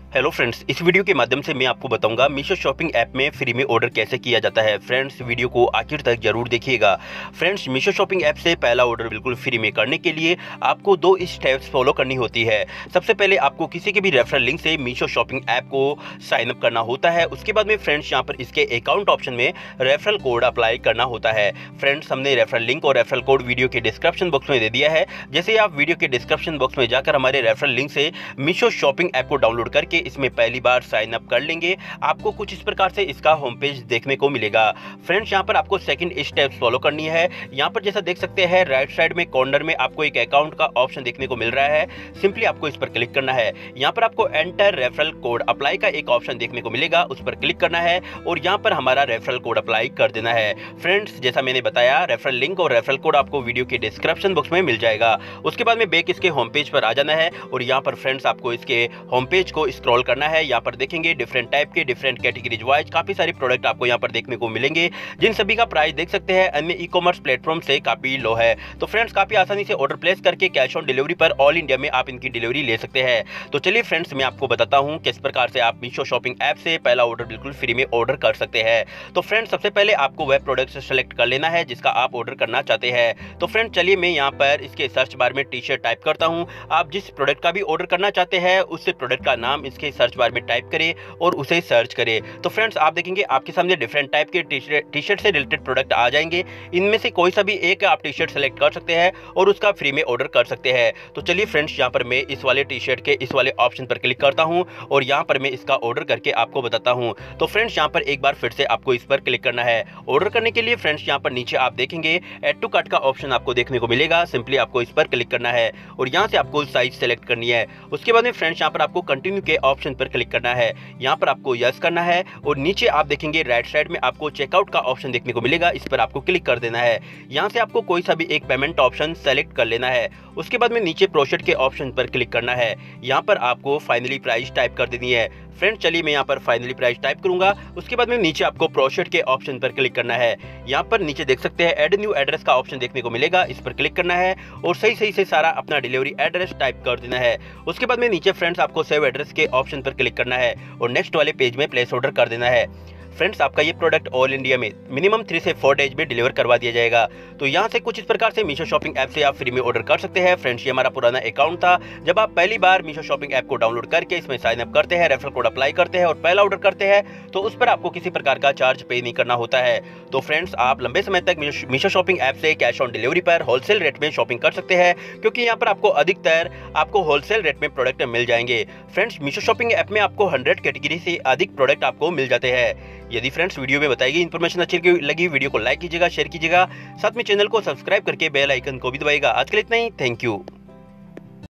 Hello friends, इस video के माध्यम से मैं आपको बताऊंगा मीशो शॉपिंग ऐप में फ्री में ऑर्डर कैसे किया जाता है। फ्रेंड्स, वीडियो को आखिर तक जरूर देखिएगा। फ्रेंड्स, मीशो शॉपिंग ऐप से पहला ऑर्डर बिल्कुल फ्री में करने के लिए आपको दो स्टेप्स फॉलो करनी होती है। सबसे पहले आपको किसी के भी रेफरल लिंक से मीशो शॉपिंग ऐप को साइन अप करना होता है। उसके बाद में फ्रेंड्स यहाँ पर इसके अकाउंट ऑप्शन में रेफरल कोड अप्लाई करना होता है। फ्रेंड्स, हमने रेफरल लिंक और रेफरल कोड वीडियो के डिस्क्रिप्शन बॉक्स में दे दिया है। जैसे आप वीडियो के डिस्क्रिप्शन बॉक्स में जाकर हमारे रेफरल लिंक से मीशो शॉपिंग ऐप को डाउनलोड करके इसमें पहली बार साइन अप कर लेंगे, आपको कुछ इस प्रकार से इसका होम पेज देखने को मिलेगा। फ्रेंड्स, यहाँ पर आपको सेकंड स्टेप फॉलो करनी है। यहाँ पर जैसा देख सकते हैं राइट साइड में कॉर्नर में आपको एक अकाउंट का ऑप्शन देखने को मिल रहा है। सिंपली आपको इस पर क्लिक करना है। यहाँ पर आपको एंटर रेफरल कोड अप्लाई का एक ऑप्शन देखने को मिलेगा, उस पर क्लिक करना है और यहाँ पर हमारा रेफरल कोड अप्लाई कर देना है। फ्रेंड्स, जैसा मैंने बताया रेफरल लिंक और रेफरल कोड आपको वीडियो के डिस्क्रिप्शन बॉक्स में मिल जाएगा। उसके बाद में बैक इसके होम पेज पर आ जाना है और यहाँ पर फ्रेंड्स आपको इसके होम पेज को स्क्रॉल करना है। यहाँ पर देखेंगे डिफरेंट टाइप के डिफरेंट कैटेगरीज वाइज काफी सारे प्रोडक्ट आपको यहाँ पर देखने को मिलेंगे, जिन सभी का प्राइस देख सकते हैं अन्य ई कॉमर्स प्लेटफॉर्म से काफी लो है। तो फ्रेंड्स, काफी आसानी से ऑर्डर प्लेस करके कैश ऑन डिलीवरी पर ऑल इंडिया में आप इनकी डिलीवरी ले सकते हैं। तो चलिए फ्रेंड्स, मैं आपको बताता हूँ किस प्रकार से आप मीशो शॉपिंग ऐप से पहला ऑर्डर बिल्कुल फ्री में ऑर्डर कर सकते हैं। तो फ्रेंड्स, सबसे पहले आपको वह प्रोडक्ट सेलेक्ट कर लेना है जिसका आप ऑर्डर करना चाहते हैं। तो फ्रेंड्स, चलिए मैं यहाँ पर इसके सर्च बार में टी शर्ट टाइप करता हूँ। आप जिस प्रोडक्ट का भी ऑर्डर करना चाहते हैं उस प्रोडक्ट का नाम इसके सर्च बार में टाइप करें और उसे सर्च करें। तो फ्रेंड्स, आप देखेंगे आपके सामने डिफरेंट टाइप के टी शर्ट से रिलेटेड प्रोडक्ट आ जाएंगे। इनमें से कोई सा भी एक आप टी शर्ट सेलेक्ट कर सकते हैं और उसका फ्री में ऑर्डर कर सकते हैं। तो चलिए फ्रेंड्स, यहाँ पर मैं इस वाले टी शर्ट के इस वाले ऑप्शन पर क्लिक करता हूँ और यहाँ पर मैं इसका ऑर्डर करके आपको बताता हूँ। तो फ्रेंड्स, यहाँ पर एक बार फिर से आपको इस पर क्लिक करना है। ऑर्डर करने के लिए फ्रेंड्स यहाँ पर नीचे आप देखेंगे ऐड टू कार्ट का ऑप्शन आपको देखने को मिलेगा। सिंपली आपको इस पर क्लिक करना है और यहाँ से आपको साइज सेलेक्ट करनी है। उसके बाद में फ्रेंड्स यहाँ पर आपको कंटिन्यू के ऑप्शन पर क्लिक करना है। यहाँ पर आपको यस करना है और नीचे आप देखेंगे राइट साइड में आपको चेकआउट का ऑप्शन देखने को मिलेगा, इस पर आपको क्लिक कर देना है। यहाँ से आपको कोई सा भी एक पेमेंट ऑप्शन सेलेक्ट कर लेना है। उसके बाद में नीचे प्रोसीड के ऑप्शन पर क्लिक करना है। यहाँ पर आपको फाइनली प्राइस टाइप कर देनी है। फ्रेंड्स, चलिए मैं यहाँ पर फाइनली प्राइस टाइप करूंगा। उसके बाद में नीचे आपको प्रोसीड के ऑप्शन पर क्लिक करना है। यहाँ पर नीचे देख सकते हैं ऐड न्यू एड्रेस का ऑप्शन देखने को मिलेगा, इस पर क्लिक करना है और सही से सारा अपना डिलीवरी एड्रेस टाइप कर देना है। उसके बाद में नीचे फ्रेंड्स आपको सेव एड्रेस के ऑप्शन पर क्लिक करना है और नेक्स्ट वाले पेज में प्लेस ऑर्डर कर देना है। फ्रेंड्स, आपका ये प्रोडक्ट ऑल इंडिया में मिनिमम 3 से 4 डेज में डिलीवर करवा दिया जाएगा। तो यहाँ से कुछ इस प्रकार से मीशो शॉपिंग ऐप से आप फ्री में ऑर्डर कर सकते हैं। फ्रेंड्स, ये हमारा पुराना अकाउंट था। जब आप पहली बार मीशो शॉपिंग ऐप को डाउनलोड करके इसमें साइन अप करते हैं, रेफरल कोड अप्लाई करते हैं और पहला ऑर्डर करते हैं तो उस पर आपको किसी प्रकार का चार्ज पे नहीं करना होता है। तो फ्रेंड्स, आप लंबे समय तक मीशो शॉपिंग ऐप से कैश ऑन डिलीवरी पर होलसेल रेट में शॉपिंग कर सकते हैं, क्योंकि यहाँ पर आपको अधिकतर होलसेल रेट में प्रोडक्ट मिल जाएंगे। फ्रेंड्स, मीशो शॉपिंग ऐप में आपको 100 कैटेगरी से अधिक प्रोडक्ट आपको मिल जाते हैं। यदि फ्रेंड्स वीडियो में बताई गई इन्फॉर्मेशन अच्छी लगी, वीडियो को लाइक कीजिएगा, शेयर कीजिएगा, साथ में चैनल को सब्सक्राइब करके बेल आइकन को भी दबाइएगा। आज के लिए इतना ही, थैंक यू।